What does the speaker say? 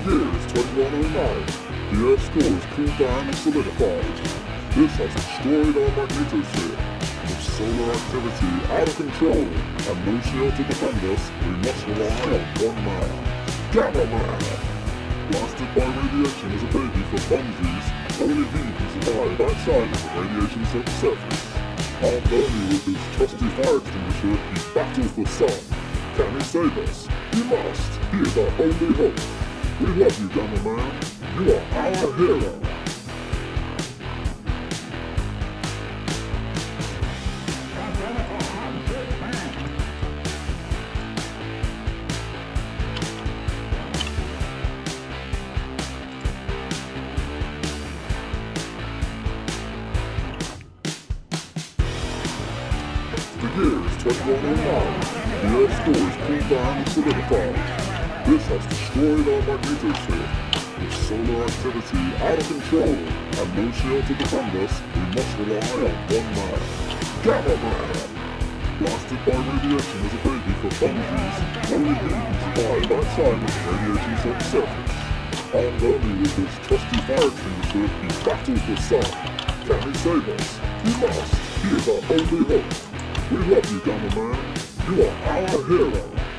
year is 2109. The Earth's core is cooled down and solidified. This has destroyed our magnetosphere. With solar activity out of control and no shield to defend us, we must rely on one man. Gam Jam! Blasted by radiation as a baby for funsies, only he can survive outside of the radiation surface. Armed only with his trusty fire extinguisher, he battles the sun. Can he save us? He must. He is our only hope. We love you, Gam Jam. You are our hero. The year is 2109. The Earth's core is cooled down and solidified. This has destroyed our magnetosphere. With solar activity out of control and no shield to defend us, we must rely on one man. Gam Jam! Blasted by radiation as a baby for funsies, only he can survive outside of the radiation surface. Armed only with his trusty fire extinguisher, he battles the sun. Can he save us? He must. He is our only hope. We love you, Gam Jam. You are our hero.